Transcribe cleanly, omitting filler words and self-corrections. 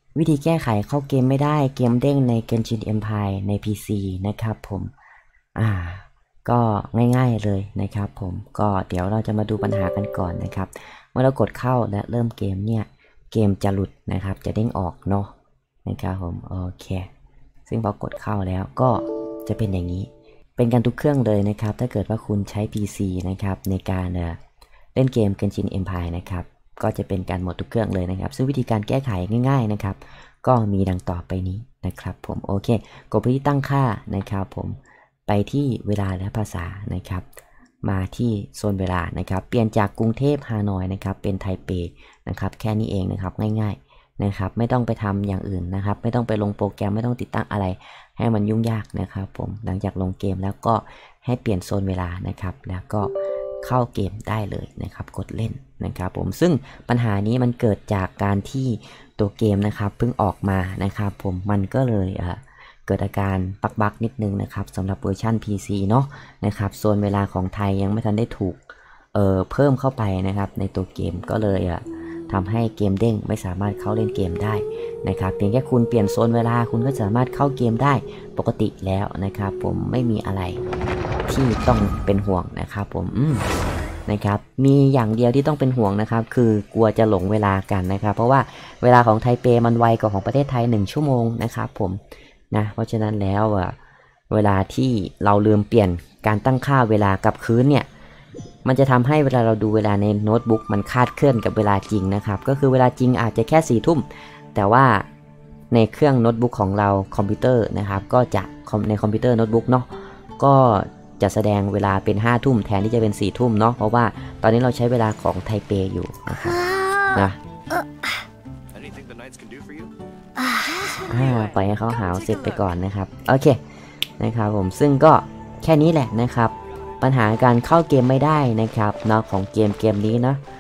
วิธีแก้ไขเข้าเกมไม่ได้เกมเด้งใน Genshin Empire ใน PC นะครับผมก็ง่ายๆเลยนะครับผมก็เดี๋ยวเราจะมาดูปัญหากันก่อนนะครับเมื่อเรากดเข้าและเริ่มเกมเนี่ยเกมจะหลุดนะครับจะเด้งออกเนาะนะครับผมโอเคซึ่งพอกดเข้าแล้วก็จะเป็นอย่างนี้เป็นกันทุกเครื่องเลยนะครับถ้าเกิดว่าคุณใช้ PC นะครับในการเล่นเกม Genshin Empire นะครับก็จะเป็นการหมดทุกเครื่องเลยนะครับซึ่งวิธีการแก้ไขง่ายๆนะครับก็มีดังต่อไปนี้นะครับผมโอเคกดไปที่ตั้งค่านะครับผมไปที่เวลาและภาษานะครับมาที่โซนเวลานะครับเปลี่ยนจากกรุงเทพฮานอยนะครับเป็นไทเปนะครับแค่นี้เองนะครับง่ายๆนะครับไม่ต้องไปทำอย่างอื่นนะครับไม่ต้องไปลงโปรแกรมไม่ต้องติดตั้งอะไรให้มันยุ่งยากนะครับผมหลังจากลงเกมแล้วก็ให้เปลี่ยนโซนเวลานะครับแล้วก็เข้าเกมได้เลยนะครับกดเล่นนะครับผมซึ่งปัญหานี้มันเกิดจากการที่ตัวเกมนะครับเพิ่งออกมานะครับผมมันก็เลยเกิดอาการบั๊กนิดนึงนะครับสำหรับเวอร์ชัน PC เนาะนะครับโซนเวลาของไทยยังไม่ทันได้ถูกเพิ่มเข้าไปนะครับในตัวเกมก็เลยทำให้เกมเด้งไม่สามารถเข้าเล่นเกมได้นะครับเพียงแค่คุณเปลี่ยนโซนเวลาคุณก็สามารถเข้าเกมได้ปกติแล้วนะครับผมไม่มีอะไรที่ต้องเป็นห่วงนะครับผมนะครับมีอย่างเดียวที่ต้องเป็นห่วงนะครับคือกลัวจะหลงเวลากันนะครับเพราะว่าเวลาของไทเปมันไวกว่าของประเทศไทย1 ชั่วโมงนะครับผมนะเพราะฉะนั้นแล้วเวลาที่เราลืมเปลี่ยนการตั้งค่าเวลากับคืนเนี่ยมันจะทำให้เวลาเราดูเวลาในโน้ตบุ๊กมันคลาดเคลื่อนกับเวลาจริงนะครับก็คือเวลาจริงอาจจะแค่4 ทุ่มแต่ว่าในเครื่องโน้ตบุ๊กของเราคอมพิวเตอร์นะครับก็จะในคอมพิวเตอร์โน้ตบุ๊กเนาะก็จะแสดงเวลาเป็น5 ทุ่มแทนที่จะเป็น4 ทุ่มเนาะเพราะว่าตอนนี้เราใช้เวลาของไทเปอยู่นะครับนะปล่อยให้เขาหาวเสร็จไปก่อนนะครับโอเคนะครับผมซึ่งก็แค่นี้แหละนะครับปัญหาการเข้าเกมไม่ได้นะครับเนาะของเกมนี้เนาะ